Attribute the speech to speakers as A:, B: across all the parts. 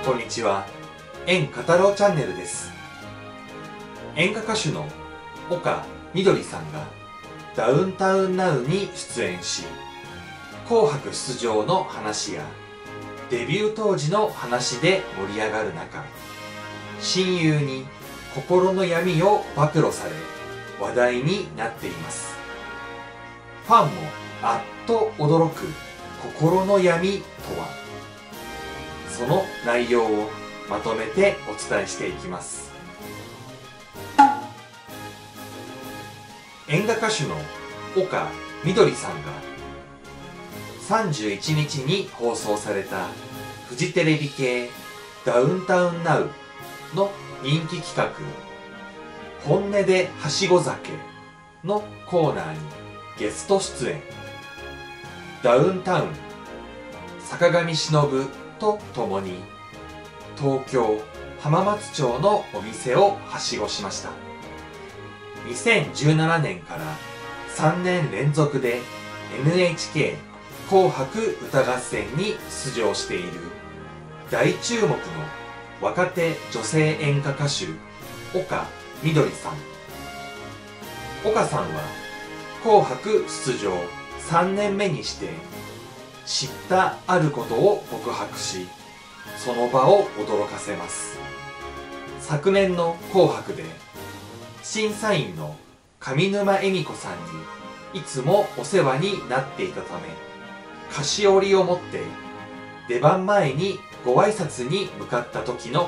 A: こんにちは。演歌太郎チャンネルです。演歌歌手の岡みどりさんがダウンタウンナウに出演し、紅白出場の話やデビュー当時の話で盛り上がる中、親友に心の闇を暴露され話題になっています。ファンもあっと驚く心の闇とは、その内容をまとめてお伝えしていきます。演歌歌手の岡みどりさんが31日に放送されたフジテレビ系ダウンタウンナウの人気企画本音ではしご酒のコーナーにゲスト出演。ダウンタウン坂上忍と共に東京浜松町のお店をはしごしました。2017年から3年連続で NHK 紅白歌合戦に出場している大注目の若手女性演歌歌手岡みどりさん。岡さんは紅白出場3年目にして知ったあることを告白し、その場を驚かせます。昨年の紅白で審査員の上沼恵美子さんにいつもお世話になっていたため、菓子折りを持って出番前にご挨拶に向かった時のこと。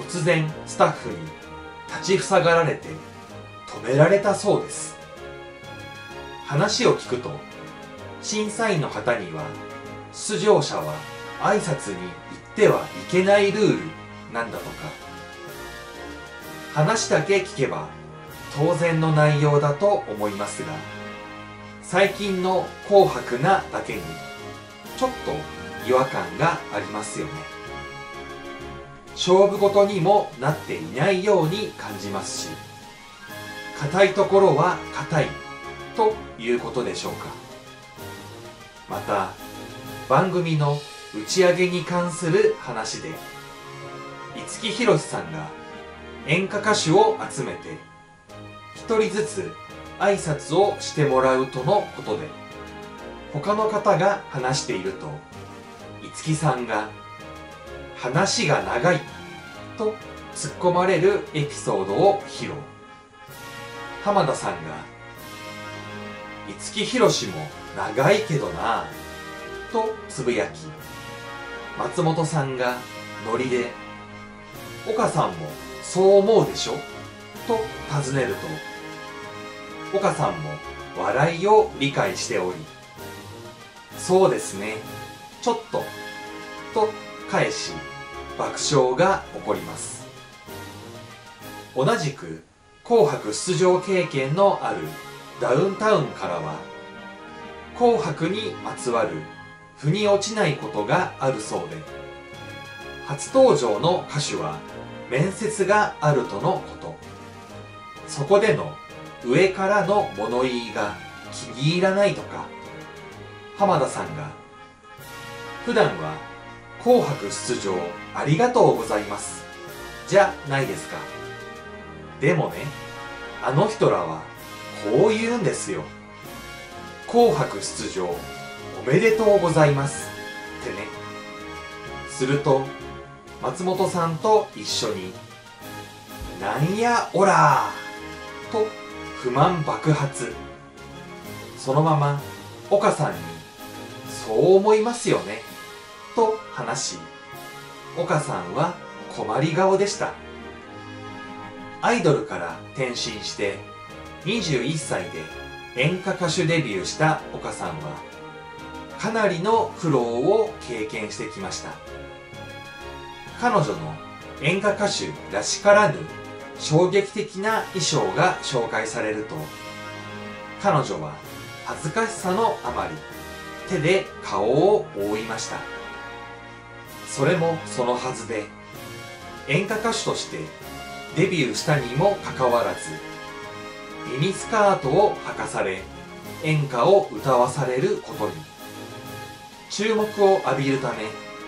A: 突然スタッフに立ちふさがられて止められたそうです。話を聞くと、審査員の方には出場者は挨拶に行ってはいけないルールなんだとか。話だけ聞けば当然の内容だと思いますが、最近の紅白なだけにちょっと違和感がありますよね。勝負事にもなっていないように感じますし、硬いところは硬いということでしょうか。また番組の打ち上げに関する話で、五木ひろしさんが演歌歌手を集めて一人ずつ挨拶をしてもらうとのことで、他の方が話していると五木さんが話が長いと突っ込まれるエピソードを披露。浜田さんが五木ひろしも長いけどなぁとつぶやき、松本さんがノリで岡さんもそう思うでしょと尋ねると、岡さんも笑いを理解しており、そうですね、ちょっとと返し爆笑が起こります。同じく紅白出場経験のあるダウンタウンからは、紅白にまつわる腑に落ちないことがあるそうで、初登場の歌手は面接があるとのこと。そこでの上からの物言いが気に入らないとか。浜田さんが普段は紅白出場ありがとうございますじゃないですか。でもね、あの人らはこう言うんですよ。紅白出場おめでとうございますってね。すると松本さんと一緒になんやおらーと不満爆発。そのまま岡さんにそう思いますよねと話し、岡さんは困り顔でした。アイドルから転身して21歳で演歌歌手デビューした岡さんはかなりの苦労を経験してきました。彼女の演歌歌手らしからぬ衝撃的な衣装が紹介されると、彼女は恥ずかしさのあまり手で顔を覆いました。それもそのはずで、演歌歌手としてデビューしたにもかかわらずミニスカートを履かされ演歌を歌わされることに注目を浴びるため、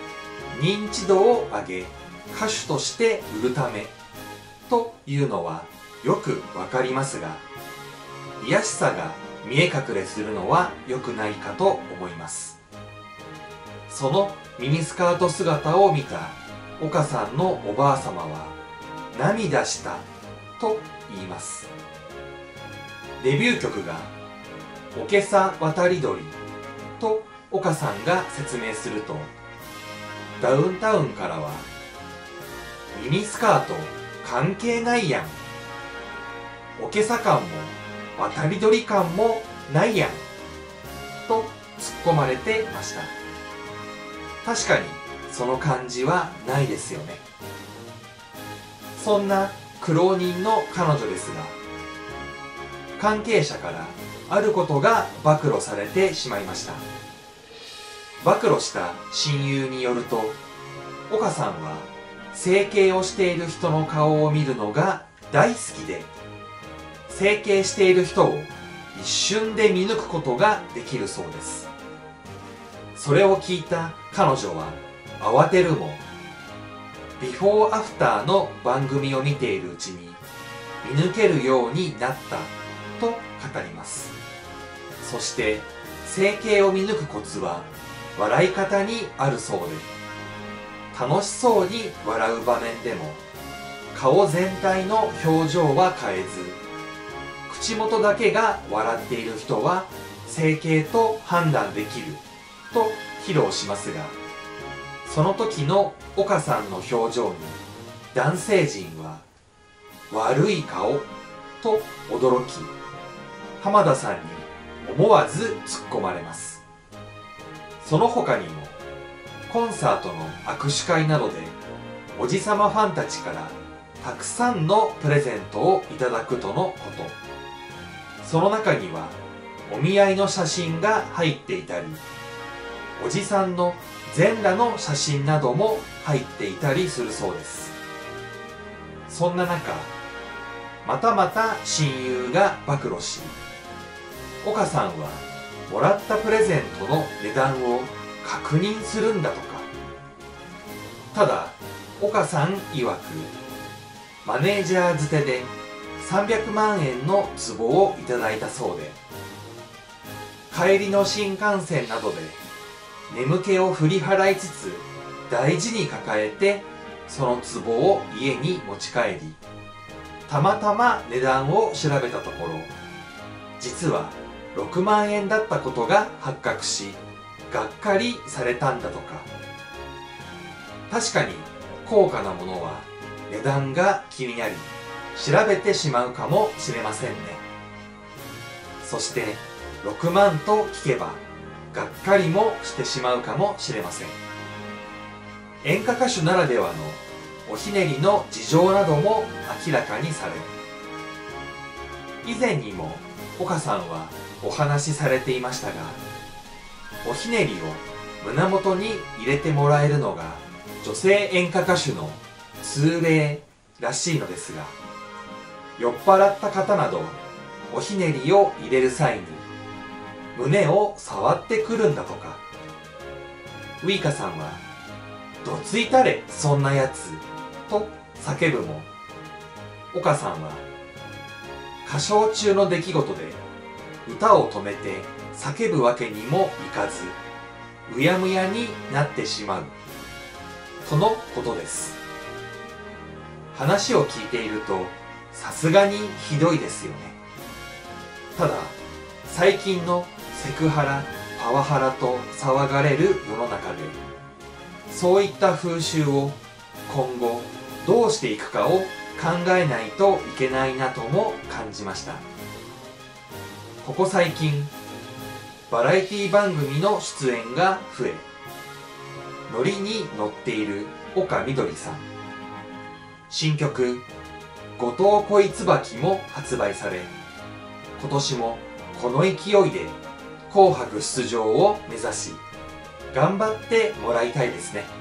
A: 認知度を上げ歌手として売るためというのはよくわかりますが、卑しさが見え隠れするのは良くないかと思います。そのミニスカート姿を見た岡さんのおばあさまは涙したと言います。デビュー曲がおけさ渡り鳥と岡さんが説明すると、ダウンタウンからはミニスカート関係ないやん、おけさ感も渡り鳥感もないやんと突っ込まれてました。確かにその感じはないですよね。そんな苦労人の彼女ですが、関係者からあることが暴露されてしまいました。暴露した親友によると、岡さんは整形をしている人の顔を見るのが大好きで、整形している人を一瞬で見抜くことができるそうです。それを聞いた彼女は慌てるも、ビフォーアフターの番組を見ているうちに見抜けるようになったと語ります。そして整形を見抜くコツは笑い方にあるそうで、楽しそうに笑う場面でも顔全体の表情は変えず、口元だけが笑っている人は整形と判断できると披露しますが、その時の岡さんの表情に男性陣は悪い顔と驚き、浜田さんに思わず突っ込まれます。その他にもコンサートの握手会などでおじさまファンたちからたくさんのプレゼントをいただくとのこと。その中にはお見合いの写真が入っていたり、おじさんの全裸の写真なども入っていたりするそうです。そんな中、またまた親友が暴露し、岡さんはもらったプレゼントの値段を確認するんだとか。ただ岡さん曰く、マネージャーづてで300万円の壺をいただいたそうで、帰りの新幹線などで眠気を振り払いつつ大事に抱えてその壺を家に持ち帰り、たまたま値段を調べたところ、実は6万円だったことが発覚し、がっかりされたんだとか。確かに高価なものは値段が気になり調べてしまうかもしれませんね。そして6万と聞けばがっかりもしてしまうかもしれません。演歌歌手ならではのおひねりの事情なども明らかにされ、以前にも岡さんはお話しされていましたが、おひねりを胸元に入れてもらえるのが女性演歌歌手の通例らしいのですが、酔っ払った方などおひねりを入れる際に胸を触ってくるんだとか。ウイカさんはどついたれそんなやつと叫ぶも、岡さんは歌唱中の出来事で歌を止めて叫ぶわけにもいかず、うやむやになってしまうとのことです。話を聞いているとさすがにひどいですよね。ただ最近のセクハラ、パワハラと騒がれる世の中で、そういった風習を今後どうしていくかを考えないといけないなとも感じました。ここ最近バラエティ番組の出演が増え、ノリに乗っている岡みどりさん、新曲「後藤恋椿」も発売され、今年もこの勢いで紅白出場を目指し頑張ってもらいたいですね。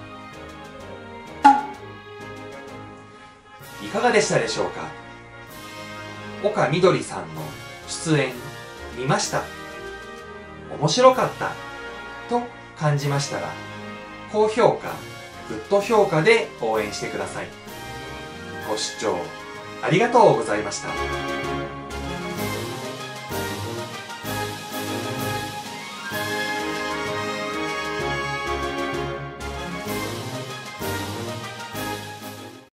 A: いかがでしたでしょうか。岡みどりさんの出演見ました、面白かったと感じましたら、高評価、 グッド評価で応援してください。ご視聴ありがとうございました。